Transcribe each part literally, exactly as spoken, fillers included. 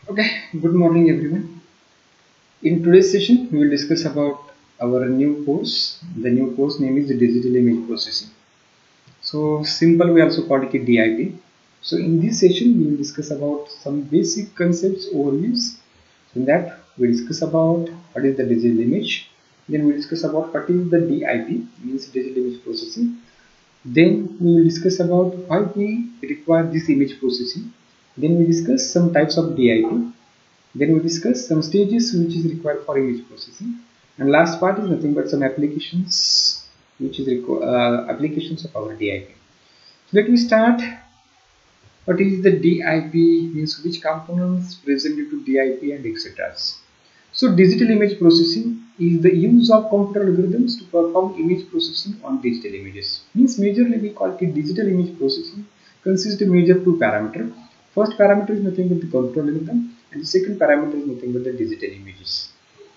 Okay, good morning everyone. In today's session, we will discuss about our new course. The new course name is Digital Image Processing. So simple, we also call it D I P. So in this session, we will discuss about some basic concepts overviews. In that, we discuss about what is the digital image. Then we discuss about what is the D I P, means digital image processing. Then we will discuss about why we require this image processing. Then we discuss some types of D I P. Then we discuss some stages which is required for image processing, and last part is nothing but some applications which is uh, applications of our D I P. So let me start. What is the D I P? Means which components present into D I P and et cetera. So digital image processing is the use of computer algorithms to perform image processing on digital images. Means majorly we call it digital image processing consists of major two parameters. First parameter is nothing but the computer algorithm, and the second parameter is nothing but the digital images.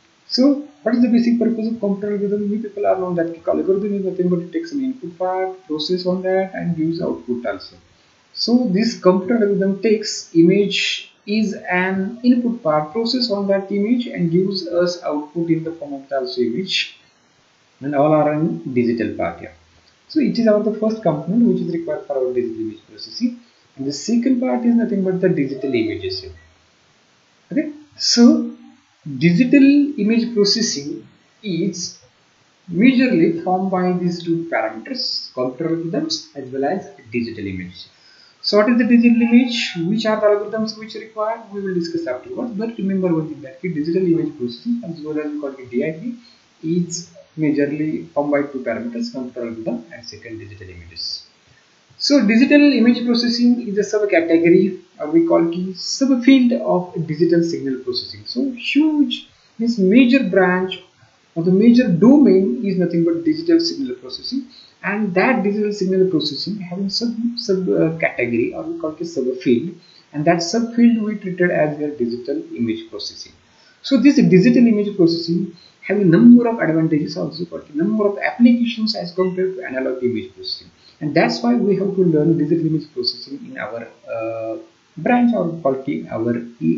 So what is the basic purpose of computer algorithm? We people are known that algorithm is nothing but it takes an input part, process on that, and gives output also. So this computer algorithm takes image is an input part, process on that image, and gives us output in the form of the also image, and all are in digital part here. So it is our the first component which is required for our digital image processing, and the second part is nothing but the digital images here. Okay, so digital image processing is majorly formed by these two parameters, computer algorithms as well as digital image. So what is the digital image? Which are the algorithms which are required? We will discuss afterwards. But remember one thing, that digital image processing as well as we call it D I P is majorly formed by two parameters, computer algorithm and second digital images. So digital image processing is a subcategory, or we call it subfield of digital signal processing. So huge, means major branch or the major domain is nothing but digital signal processing, and that digital signal processing having sub sub uh, category, or we call it subfield, and that subfield we treated as their digital image processing. So this digital image processing have a number of advantages, also got a number of applications as compared to analog image processing, and that's why we have to learn digital image processing in our uh, branch, or quality our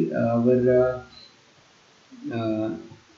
our uh, uh,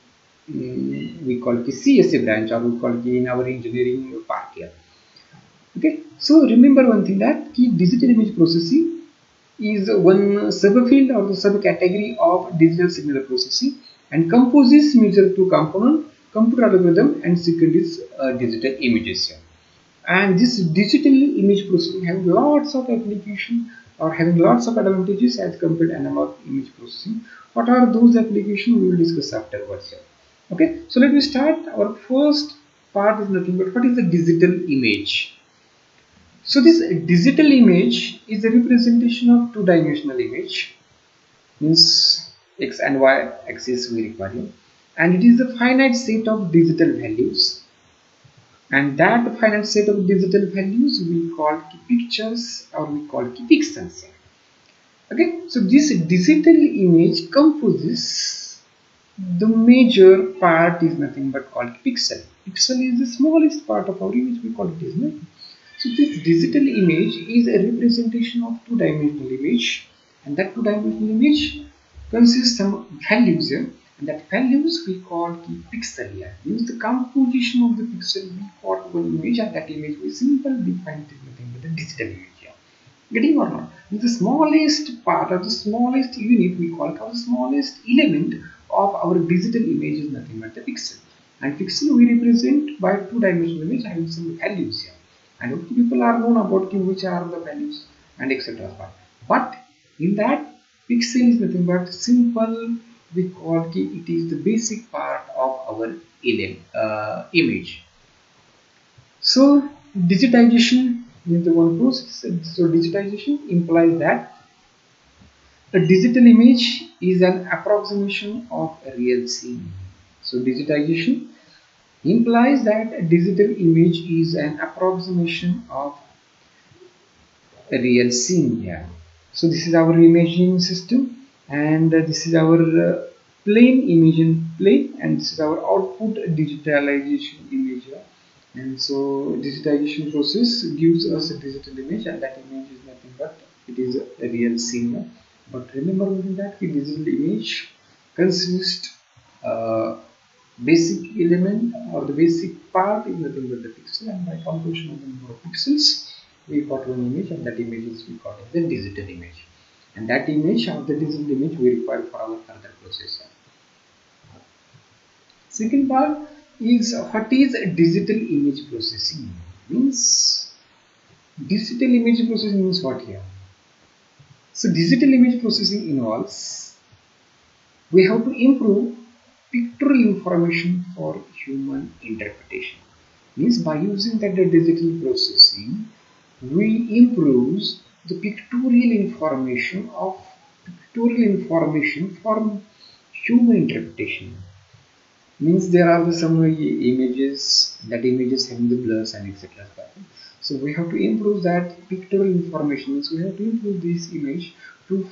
mm, we call it C S A branch, or we call it in our engineering part here. Okay, so remember one thing, that key digital image processing is one subfield or the subcategory of digital signal processing, and composes major two component, computer algorithm and second is uh, digital images here. And this digital image processing has lots of application, or having lots of advantages as compared to analog image processing. What are those applications? We will discuss afterwards here. Okay, so let me start. Our first part is nothing but what is the digital image. So this digital image is a representation of two-dimensional image, means x and y axis we require, and it is a finite set of digital values, and that finite set of digital values we call pictures, or we call pixels. Okay, so this digital image composes the major part is nothing but called pixel. Pixel is the smallest part of our image, we call it as well. So this digital image is a representation of two-dimensional image, and that two-dimensional image consists of some values here, and that values we call the pixel here. Means the composition of the pixel we call one image, and that image we simply define it nothing but the digital image here. Getting or not? The smallest part, or the smallest unit we call, or the smallest element of our digital image is nothing but the pixel, and pixel we represent by two-dimensional image having some values here. And people are known about which are the values and et cetera. But in that, pixel is nothing but simple, we call it is the basic part of our uh, image. So digitization is the one process. So digitization implies that a digital image is an approximation of a real scene. So digitization implies that a digital image is an approximation of a real scene here. So this is our imaging system, and uh, this is our uh, plane imaging plane, and this is our output digitalization image here. And so digitization process gives us a digital image, and that image is nothing but it is a real scene. But remember that the digital image consists uh, basic element or the basic part is nothing but the pixel, and by computation of the number of pixels we got one image, and that image is we got the digital image, and that image of the digital image we require for our further processing. Second part is what is digital image processing. Means digital image processing means what here? So digital image processing involves we have to improve pictorial information for human interpretation. Means by using that the digital processing we improve the pictorial information of pictorial information for human interpretation. Means there are the some images, that images having the blurs and etc. So we have to improve that pictorial information. Means we have to improve this image to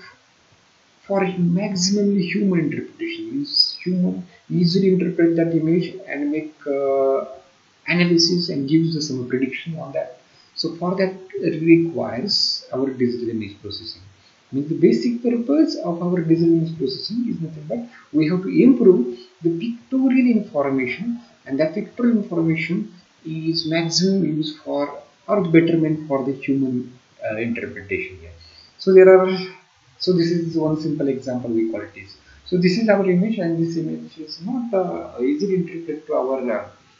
for maximally human interpretation. Means human easily interpret that image and make uh, analysis and gives us some prediction on that. So for that it requires our digital image processing. Means the basic purpose of our digital image processing is nothing but we have to improve the pictorial information, and that pictorial information is maximum use for or betterment for the human uh, interpretation here. So there are so this is one simple example we call it is. So this is our image, and this image is not uh, easily interpreted to our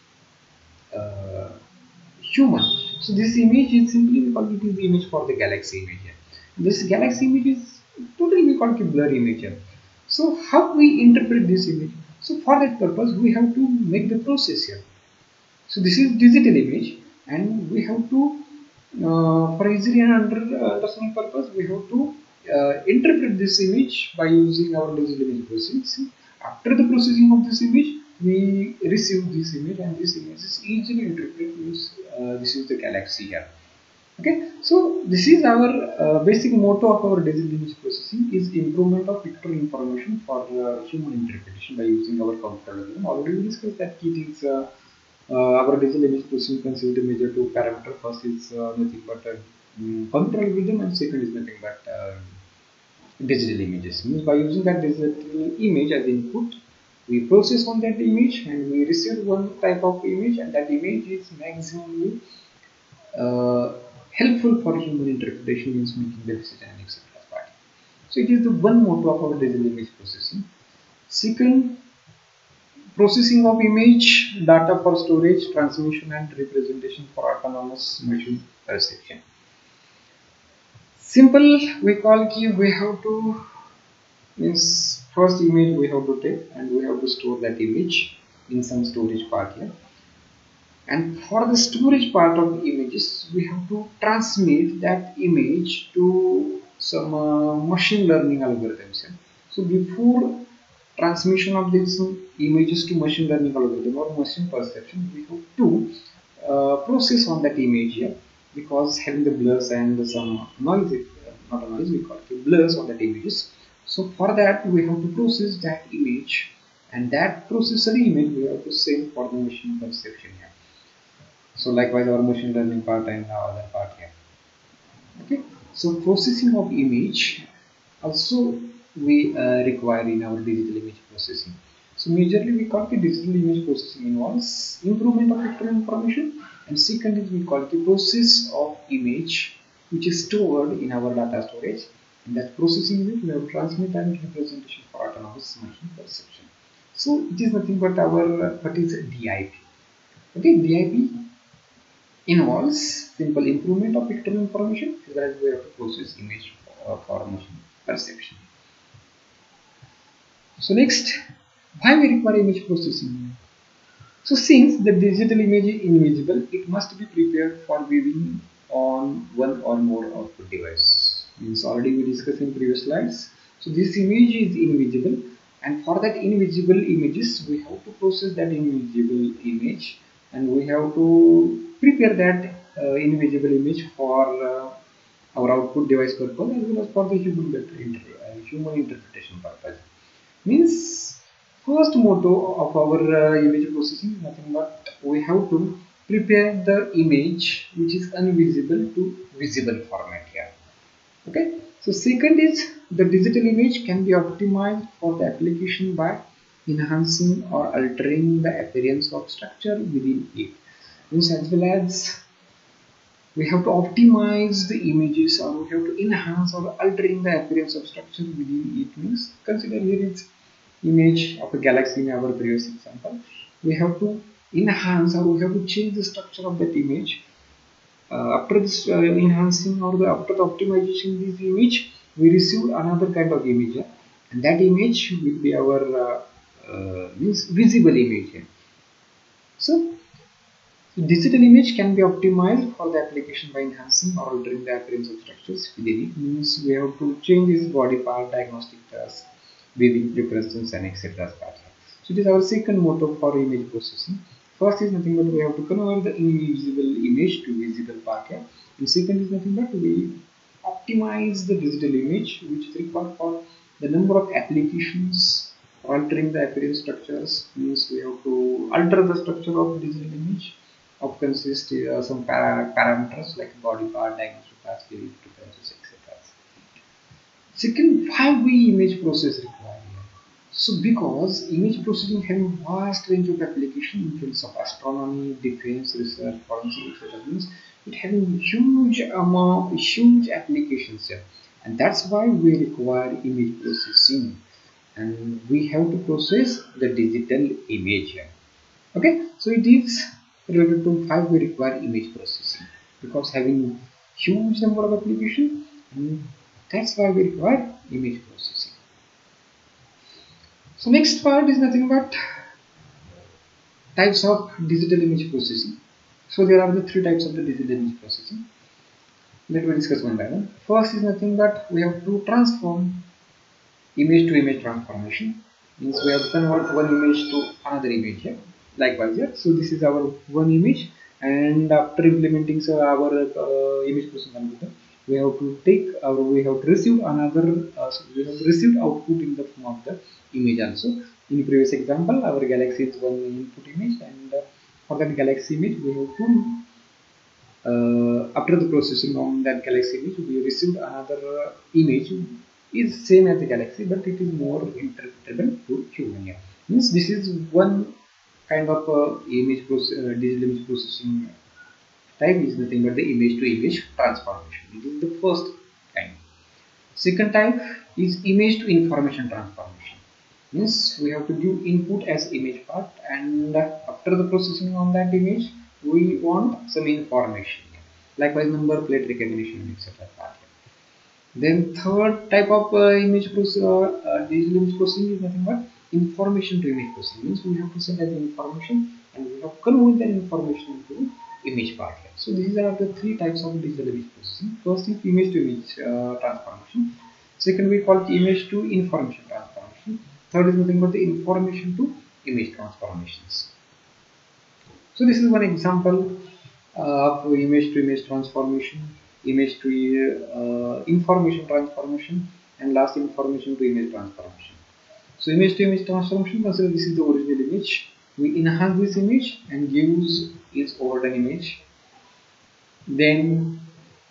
uh, uh, human. So this image is simply we call it is the image for the galaxy image here. This galaxy image is totally we call it a blur image here. So how we interpret this image? So for that purpose we have to make the process here. So this is digital image, and we have to uh, for easily and under uh, understanding purpose we have to uh, interpret this image by using our digital image processing. After the processing of this image we receive this image, and this image is easily interpreted. Means uh, this is the galaxy here. Okay, so this is our uh, basic motto of our digital image processing is improvement of pictorial information for uh, human interpretation by using our computer algorithm. Already we discussed that key things. Uh, uh, our digital image processing consists of major two parameters. First is uh, nothing but uh, um, computer algorithm, and second is nothing but uh, digital images. Means by using that digital image as input, we process on that image and we receive one type of image, and that image is maximally uh, helpful for human interpretation, means making the decision and et cetera. So it is the one motto of our digital image processing. Second, processing of image data for storage, transmission and representation for autonomous machine perception. Simple we call key we have to means first image we have to take and we have to store that image in some storage part here. And for the storage part of images, we have to transmit that image to some uh, machine learning algorithms. So before transmission of these images to machine learning algorithm or machine perception, we have to uh, process on that image here, because having the blurs and some noise, not a noise, we call it blurs on that images. So for that we have to process that image, and that processed image we have to send for the machine perception here. So likewise our machine learning part and our other part here. Okay, so processing of image also we uh, require in our digital image processing. So majorly we call the digital image processing involves improvement of pictorial information, and second is we call the process of image which is stored in our data storage, and that processing image we have transmit and representation for autonomous machine perception. So it is nothing but our what is D I P. Okay, D I P involves simple improvement of pictorial information as well as we have to process image uh, for machine perception. So next, why we require image processing? So since the digital image is invisible, it must be prepared for viewing on one or more output device. Means already we discussed in previous slides. So this image is invisible, and for that invisible images we have to process that invisible image, and we have to prepare that uh, invisible image for uh, our output device purpose as well as for the human, inter uh, human interpretation purpose. Means first motto of our uh, image processing is nothing but we have to prepare the image which is invisible to visible format here. Okay. So second is the digital image can be optimized for the application by enhancing or altering the appearance of structure within it. Means as well as we have to optimize the images, or we have to enhance or altering the appearance of structure within it. Means consider here is image of a galaxy in our previous example. We have to enhance or we have to change the structure of that image. Uh, after this uh, enhancing or the after the optimization of this image, we receive another kind of image, yeah? And that image will be our uh, uh, means visible image. Yeah? So digital image can be optimized for the application by enhancing or altering the appearance of structures within it. Means we have to change this body part, diagnostic tasks, viewing preferences, and et cetera. So it is our second motto for image processing. First is nothing but we have to convert the invisible image to visible part. Yeah? And second is nothing but we optimize the digital image, which is required for the number of applications. Altering the appearance structures means we have to alter the structure of digital image of consist uh, some para parameters like body part, diagnostic task, viewing preferences, et cetera. Second, why we image process required? So because image processing having vast range of application in fields of astronomy, defense, research, forensic, et cetera. Means it having huge amount, huge applications here, and that's why we require image processing, and we have to process the digital image here. Okay, so it is related to why we require image processing, because having huge number of application, and that's why we require image processing. So next part is nothing but types of digital image processing. So there are the three types of the digital image processing. Let me discuss one by one. First is nothing but we have to transform image to image transformation. Means we have to convert one image to another image here. Likewise here. So this is our one image, and after implementing so our uh, image processing algorithm, we have to take or we have to receive another uh, so we have received output in the form of the image also. In the previous example, our galaxy is one input image, and uh, for that galaxy image we have to uh, after the processing on that galaxy image we received another uh, image is same as the galaxy, but it is more interpretable to human. Yeah. Means this is one kind of uh, image process, uh, digital image processing type is nothing but the image to image transformation. This is the first kind. Second type is image to information transformation. Means we have to give input as image part, and after the processing on that image we want some information, likewise number plate recognition, et cetera. Then third type of uh, image process, uh, digital image processing is nothing but information to image processing. Means we have to send as information and we have to convert that information into image part. So these are the three types of digital image processing. First is image to image uh, transformation. Second we call it image to information transformation. Third is nothing but the information to image transformations. So this is one example uh, of image to image transformation, image to uh, information transformation, and last information to image transformation. So image to image transformation, consider this is the original image. We enhance this image and gives its overdone image. Then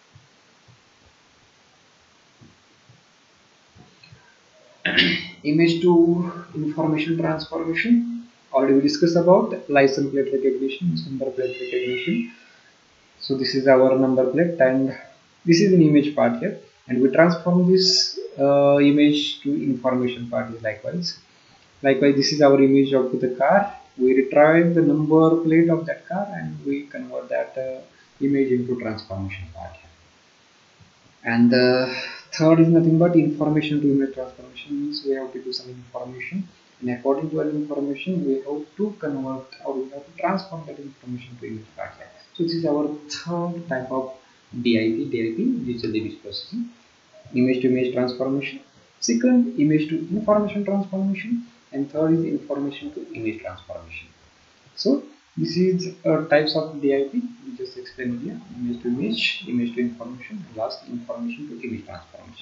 image to information transformation. Already we discussed about license plate recognition, number plate recognition. So this is our number plate, and this is an image part here, and we transform this uh, image to information part is likewise. Likewise, this is our image of the car. We retrieve the number plate of that car and we convert that uh, image into transformation part here. And the third is nothing but information to image transformation. Means we have to do some information, and according to that information we have to convert or we have to transform that information to image part here. So this is our third type of D I P, D I P, digital image processing, image to image transformation. Second, image to information transformation, and third is information to image transformation. So this is uh, types of D I P we just explained here: image to image, image to information, and last information to image transformation.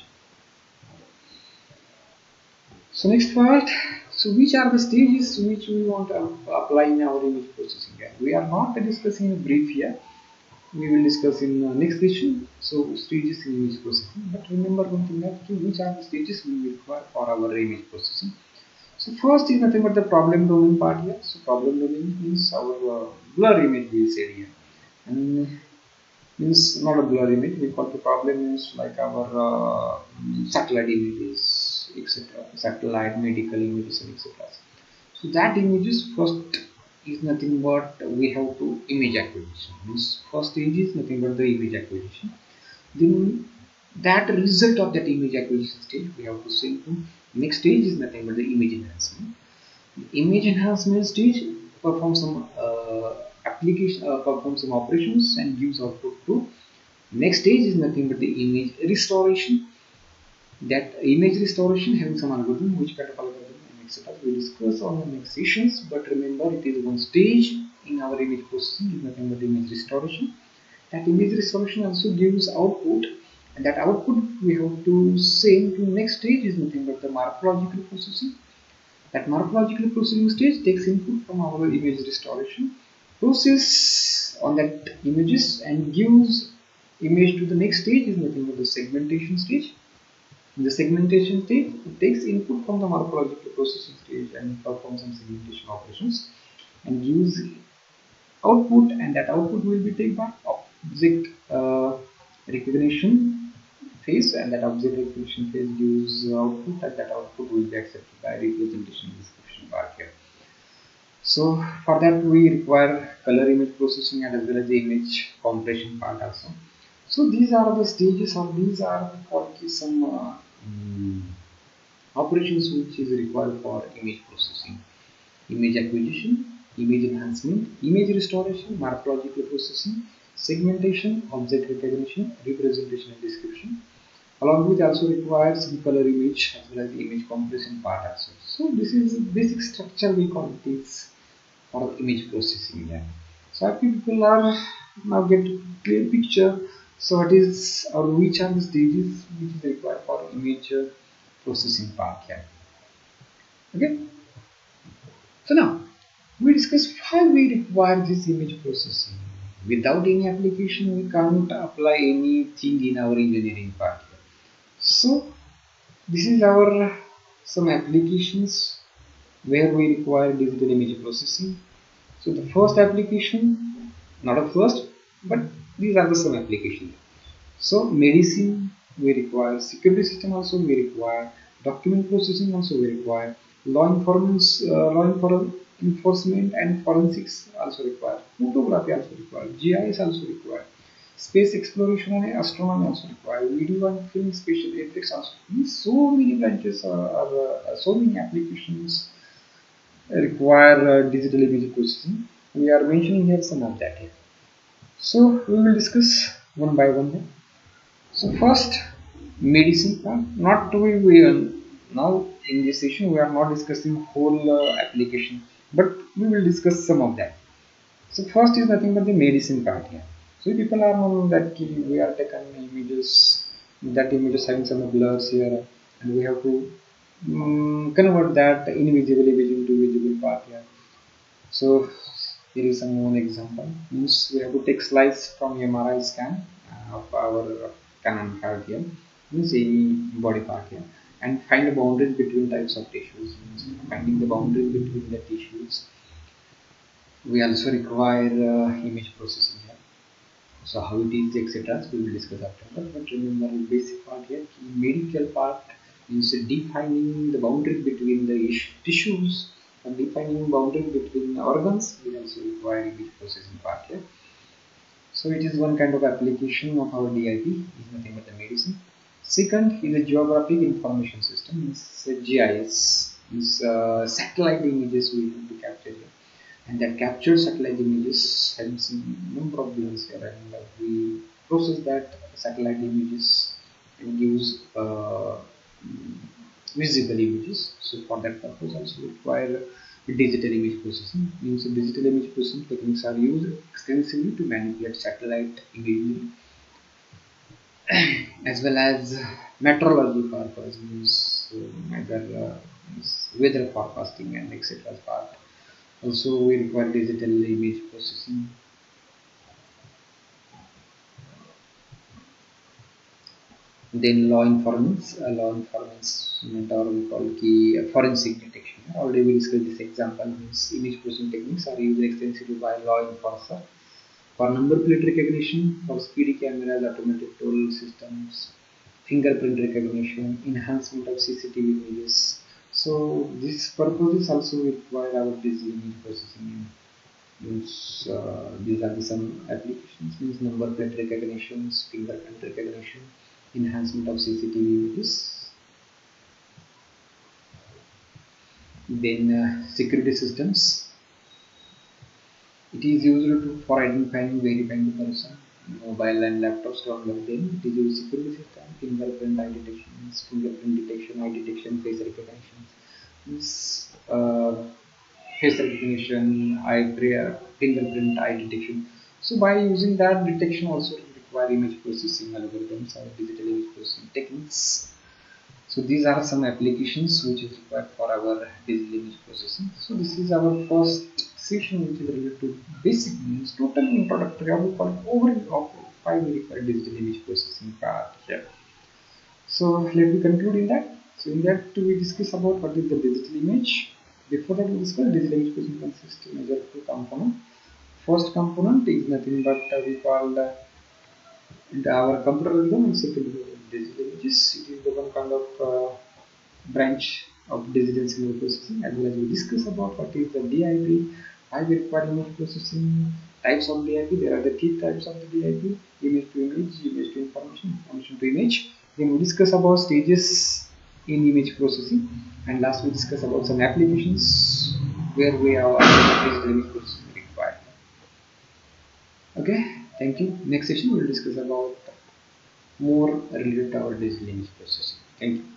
So next part, so which are the stages which we want to apply in our image processing? We are not discussing in brief here. we will discuss in uh, next session. So stages in image processing, but remember one thing, that which are the stages we require for our image processing. So first is nothing but the problem domain part here. So problem domain means our uh, blur image we say here, and means not a blur image. We call the problem means like our uh, satellite images, et cetera. Satellite medical images and et cetera. So that images first is nothing but we have to image acquisition. Means first stage is nothing but the image acquisition. Then that result of that image acquisition stage we have to send to next stage is nothing but the image enhancement. The image enhancement stage perform some uh, application, uh, perform some operations and gives output to. Next stage is nothing but the image restoration. That image restoration having some algorithm, which kind of algorithm and et cetera. We discuss on the next sessions, but remember it is one stage in our image processing is nothing but image restoration. That image restoration also gives output, and that output we have to send to next stage is nothing but the morphological processing. That morphological processing stage takes input from our image restoration, process on that images and gives image to the next stage is nothing but the segmentation stage. In the segmentation stage, it takes input from the morphological processing stage and performs some segmentation operations and gives output, and that output will be taken by object uh, recognition phase, and that object recognition phase gives output, and that output will be accepted by representation description part here. So for that we require color image processing and as well as the image compression part also. So these are the stages, or these are the some uh, um, operations which is required for image processing: image acquisition, image enhancement, image restoration, morphological processing, segmentation, object recognition, representation and description. Along with also requires some color image as well as the image compression part also. So this is basic structure we call this for image processing. Yeah. So I think people are now get clear picture. So what is or which are the stages which is required for image processing part here. Okay. So now we discuss why we require this image processing. Without any application, we can't apply anything in our engineering part here. So this is our some applications where we require digital image processing. So the first application, not a first, but these are the some applications. So medicine we require, security system also we require, document processing also we require, law enforcement, uh, law enforcement enforcement and forensics also required, photography also required, G I S also required, space exploration and astronomy also required, video and film special effects also. So many branches are, are uh, so many applications require uh, digital image processing. We are mentioning here some of that here. So we will discuss one by one here. So first, medicine part. Not to be we uh, now in this session we are not discussing whole uh, application, but we will discuss some of that. So first is nothing but the medicine part here. So people are knowing that we are taking images, that images having some blurs here, and we have to um, convert that invisible image into visible part here. So here is some one example. Means we have to take slice from M R I scan uh, of our Canon card here, means any body part here, and find the boundaries between types of tissues. Means finding the boundaries between the tissues. We also require uh, image processing here. So how it is, et cetera. We will discuss after that. But remember the basic part here. Medical part means defining the boundary between the tissues and defining boundary between organs. We also require image processing part here. So it is one kind of application of our D I P. Is nothing but the medicine. Second is a geographic information system. Means G I S. Means uh, satellite images we have to capture here. And that captured satellite images have some number of billions here, and uh, we process that satellite images and gives uh, visible images. So for that purpose also require digital image processing. Means digital image processing techniques are used extensively to manipulate satellite imagery as well as meteorology purpose, means uh, either uh, means weather forecasting and et cetera part. Also we require digital image processing. then law informants, uh, law informants or we call key uh, forensic detection. Already we discussed this example. Means image processing techniques are used extensively by law enforcement for number plate recognition, for speedy cameras, automated toll systems, fingerprint recognition, enhancement of C C T V images. So this purposes also require our digital image processing. Means uh, these are the some applications. Means number plate recognitions, fingerprint recognition, enhancement of C C T V images. Then uh, security systems. It is used to, for identifying, verifying the person. Mobile and laptops to unlock them. It is used security system, fingerprint eye detection, fingerprint detection, eye detection, face recognition. Means uh, face recognition, eye prayer, fingerprint, eye detection. So by using that detection also require image processing algorithms or digital image processing techniques. So these are some applications which is required for our digital image processing. So this is our first session which is related to basic, means totally introductory or we call it overview of why we require digital image processing part here. So let me conclude in that. So in that we discuss about what is the digital image. Before that we discuss digital image processing consists of major two components. First component is nothing but uh, we call the, the our computer algorithm, and second digital images. It is the one kind of uh, branch of digital signal processing, as well as we discuss about what is the D I P, why we require image processing, types of D I P. There are the key types of the D I P: image to image, image to information, information to image. Then we discuss about stages in image processing, and last we discuss about some applications where we have digital image processing required. Okay, thank you. Next session we will discuss about more related to our digital image processing. Thank you.